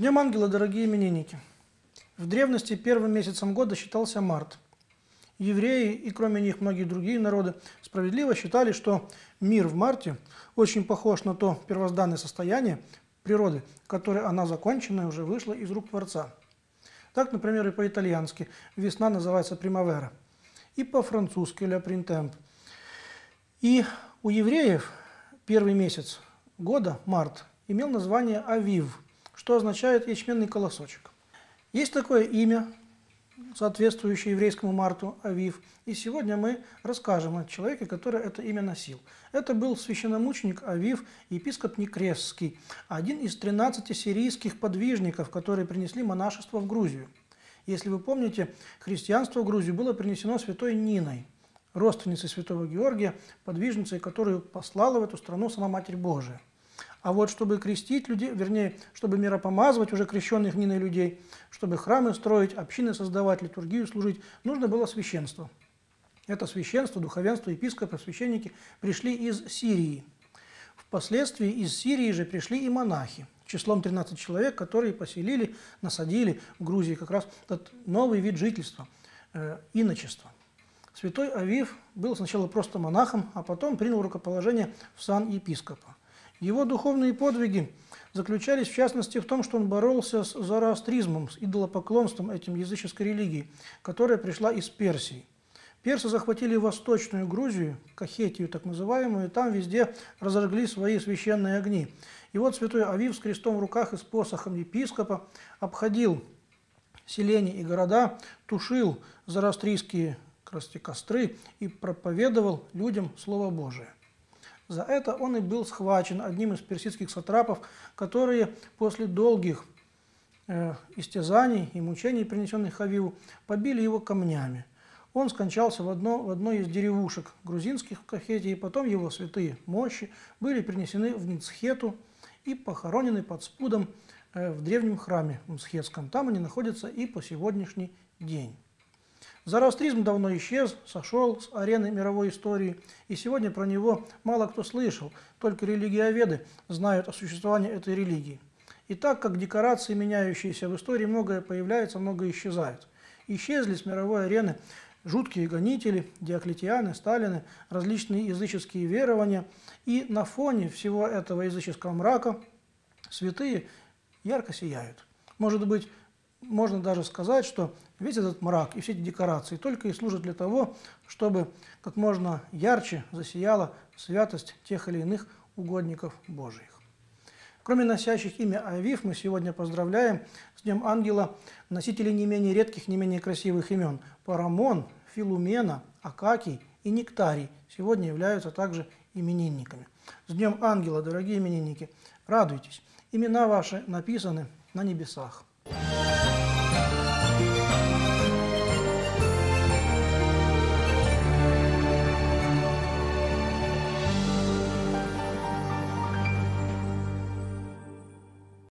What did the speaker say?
Днем Ангела, дорогие именинники! В древности первым месяцем года считался март. Евреи и кроме них многие другие народы справедливо считали, что мир в марте очень похож на то первозданное состояние природы, которое она законченная уже вышла из рук Творца. Так, например, и по-итальянски весна называется примавера, и по-французски «le printemps». И у евреев первый месяц года, март, имел название Авив, что означает ячменный колосочек. Есть такое имя, соответствующее еврейскому марту, Авив, и сегодня мы расскажем о человеке, который это имя носил. Это был священномученик Авив, епископ Некресский, один из 13 сирийских подвижников, которые принесли монашество в Грузию. Если вы помните, христианство в Грузию было принесено святой Ниной, родственницей святого Георгия, подвижницей, которую послала в эту страну сама Матерь Божия. А вот чтобы крестить людей, вернее, чтобы миропомазывать уже крещенных Ниной людей, чтобы храмы строить, общины создавать, литургию служить, нужно было священство. Это священство, духовенство, епископы, священники пришли из Сирии. Впоследствии из Сирии же пришли и монахи, числом 13 человек, которые поселили, насадили в Грузии как раз этот новый вид жительства, иночество. Святой Авив был сначала просто монахом, а потом принял рукоположение в сан епископа. Его духовные подвиги заключались, в частности, в том, что он боролся с зороастризмом, с идолопоклонством этим языческой религии, которая пришла из Персии. Персы захватили Восточную Грузию, Кахетию так называемую, и там везде разожгли свои священные огни. И вот святой Авив с крестом в руках и с посохом епископа обходил селения и города, тушил зороастрийские костры и проповедовал людям Слово Божие. За это он и был схвачен одним из персидских сатрапов, которые после долгих истязаний и мучений, принесенных Авиву, побили его камнями. Он скончался в одной из деревушек грузинских в Кахетии, и потом его святые мощи были перенесены в Мцхету и похоронены под спудом в древнем храме Мцхетском. Там они находятся и по сегодняшний день. Зороастризм давно исчез, сошел с арены мировой истории, и сегодня про него мало кто слышал, только религиоведы знают о существовании этой религии. И так как декорации, меняющиеся в истории, многое появляется, многое исчезает. Исчезли с мировой арены жуткие гонители, Диоклетианы, Сталины, различные языческие верования, и на фоне всего этого языческого мрака святые ярко сияют. Может быть, можно даже сказать, что весь этот мрак и все эти декорации только и служат для того, чтобы как можно ярче засияла святость тех или иных угодников Божьих. Кроме носящих имя Авив, мы сегодня поздравляем с Днем Ангела носителей не менее редких, не менее красивых имен. Парамон, Филумена, Акакий и Нектарий сегодня являются также именинниками. С Днем Ангела, дорогие именинники, радуйтесь, имена ваши написаны на небесах.